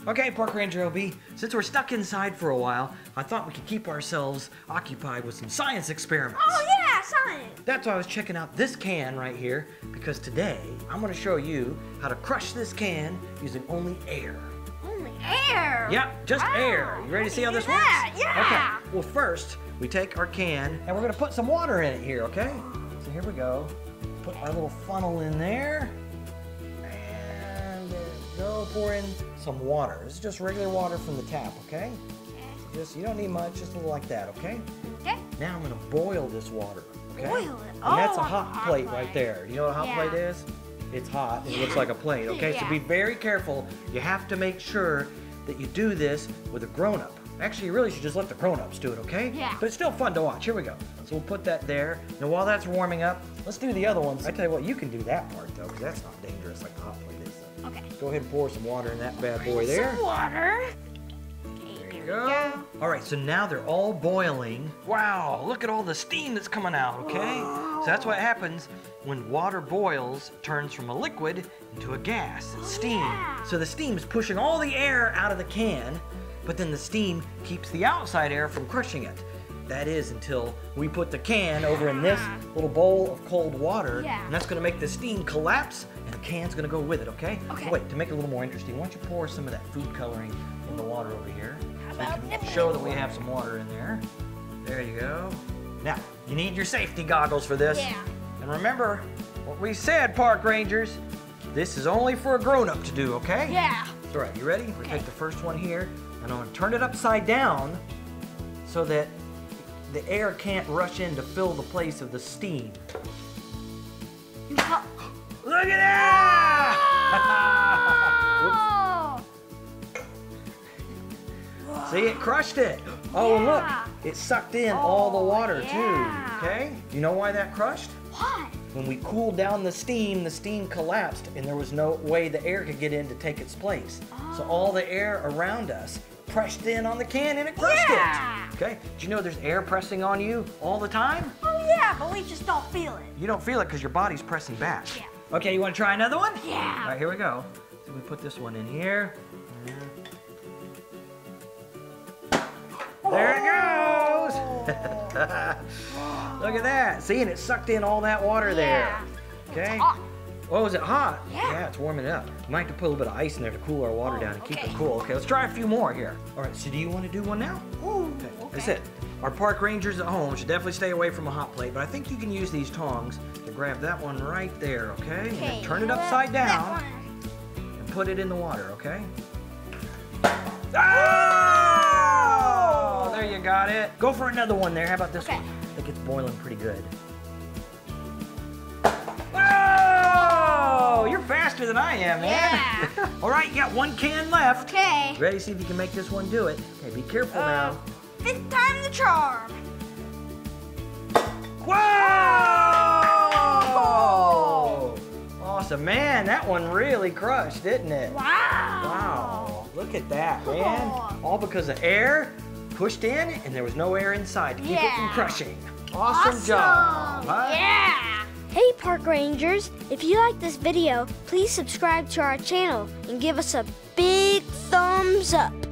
Okay, Park Ranger LB, since we're stuck inside for a while, I thought we could keep ourselves occupied with some science experiments. Oh yeah, science! That's why I was checking out this can right here, because today I'm going to show you how to crush this can using only air. Only air? Yeah, just air. You ready to see how this works? Yeah. Okay, well first, we take our can and we're going to put some water in it here, okay? So here we go. Put our little funnel in there. And there we go, pour in some water. This is just regular water from the tap, okay? Just, you don't need much, just a little like that, okay? Okay. Now I'm gonna boil this water, okay? Boil it. And that's a Oh, hot plate right there. You know what a hot plate is? It's hot, and it looks like a plate, okay? So be very careful. You have to make sure that you do this with a grown-up. Actually, you really should just let the grown-ups do it, okay? Yeah. But it's still fun to watch. Here we go. So we'll put that there. Now while that's warming up, let's do the other ones. I tell you what, you can do that part though, because that's not dangerous like the hot plate is. So. Okay. Go ahead and pour some water in that bad boy there. Some water. There you go. All right, so now they're all boiling. Wow, look at all the steam that's coming out, okay? So that's what happens when water boils, it turns from a liquid into a gas. It's steam. Yeah. So the steam is pushing all the air out of the can, but then the steam keeps the outside air from crushing it. That is until we put the can over in this little bowl of cold water, and that's gonna make the steam collapse, and the can's gonna go with it, okay? Okay. Wait, to make it a little more interesting, why don't you pour some of that food coloring in the water over here? How So we about can nipping? show that we have some water in there. There you go. Now, you need your safety goggles for this. Yeah. And remember what we said, Park Rangers. This is only for a grown-up to do, okay? Yeah. All right, you ready? We'll take the first one here, and I'm gonna turn it upside down so that the air can't rush in to fill the place of the steam. Look at that! Whoops. See, it crushed it. Oh, and look, it sucked in all the water too, okay? You know why that crushed? What? When we cooled down the steam collapsed and there was no way the air could get in to take its place. So all the air around us pressed in on the can and it crushed it. Okay? Do you know there's air pressing on you all the time? Oh yeah, but we just don't feel it. You don't feel it because your body's pressing back. Yeah. Okay, you want to try another one? Yeah. All right, here we go. So we put this one in here. There it goes. Look at that. See, and it sucked in all that water there. Okay. It's hot. Oh, is it hot? Yeah. It's warming it up. We might have to put a little bit of ice in there to cool our water down and keep it cool. Okay, let's try a few more here. All right, so do you want to do one now? Ooh, That's it. Our park rangers at home should definitely stay away from a hot plate, but I think you can use these tongs to grab that one right there, okay? And then turn it upside down and put it in the water, okay? Oh! There you got it. Go for another one there. How about this one? I think it's boiling pretty good. Oh! You're faster than I am, man. Yeah. All right, you got one can left. Okay. Ready to see if you can make this one do it. Okay, be careful now. 5th time the charm. Whoa! Awesome, man. That one really crushed, didn't it? Wow. Wow. Look at that, man. All because of air pushed in and there was no air inside to keep it from crushing. Awesome job. Huh? Yeah. Hey Park Rangers, if you like this video, please subscribe to our channel and give us a big thumbs up.